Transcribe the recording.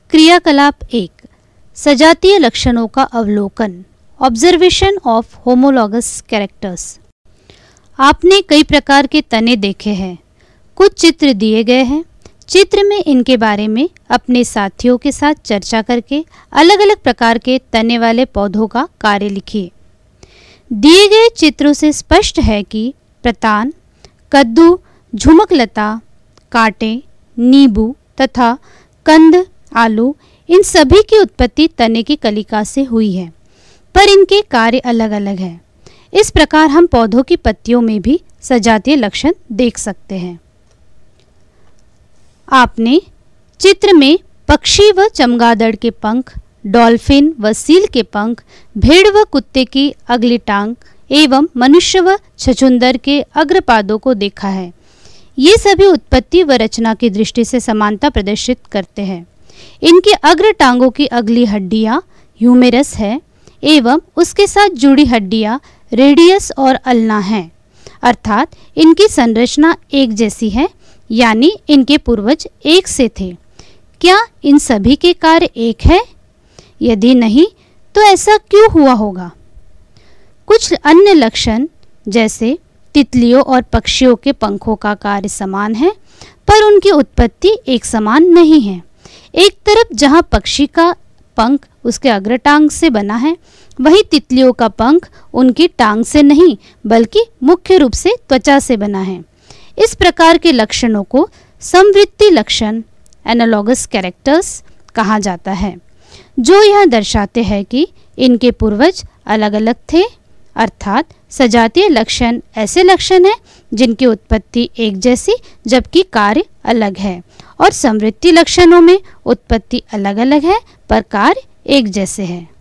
क्रियाकलाप 1 सजातीय लक्षणों का अवलोकन ऑब्जर्वेशन ऑफ होमोलॉगस कैरेक्टर्स। आपने कई प्रकार के तने देखे हैं। कुछ चित्र दिए गए हैं। चित्र में इनके बारे में अपने साथियों के साथ चर्चा करके अलग अलग प्रकार के तने वाले पौधों का कार्य लिखिए। दिए गए चित्रों से स्पष्ट है कि प्रतान, कद्दू, झुमकलता, कांटे, नींबू तथा कंद, आलू इन सभी की उत्पत्ति तने की कलिका से हुई है, पर इनके कार्य अलग अलग हैं। इस प्रकार हम पौधों की पत्तियों में भी सजातीय लक्षण देख सकते हैं। आपने चित्र में पक्षी व चमगादड़ के पंख, डॉल्फिन व सील के पंख, भेड़ व कुत्ते की अगली टांग एवं मनुष्य व छछूंदर के अग्रपादों को देखा है। ये सभी उत्पत्ति व रचना की दृष्टि से समानता प्रदर्शित करते हैं। इनकी अग्र टांगों की अगली हड्डियां ह्यूमेरस है एवं उसके साथ जुड़ी हड्डियां रेडियस और अल्ना हैं, अर्थात इनकी संरचना एक जैसी है, यानी इनके पूर्वज एक से थे। क्या इन सभी के कार्य एक है? यदि नहीं तो ऐसा क्यों हुआ होगा? कुछ अन्य लक्षण जैसे तितलियों और पक्षियों के पंखों का कार्य समान है, पर उनकी उत्पत्ति एक समान नहीं है। एक तरफ जहां पक्षी का पंख उसके अग्रटांग से बना है, वहीं तितलियों का पंख उनकी टांग से नहीं बल्कि मुख्य रूप से त्वचा से बना है। इस प्रकार के लक्षणों को समवृत्ति लक्षण एनालॉगस कैरेक्टर्स कहा जाता है, जो यह दर्शाते हैं कि इनके पूर्वज अलग अलग थे। अर्थात सजातीय लक्षण ऐसे लक्षण हैं जिनकी उत्पत्ति एक जैसी जबकि कार्य अलग है, और समवृत्ति लक्षणों में उत्पत्ति अलग अलग है पर कार्य एक जैसे है।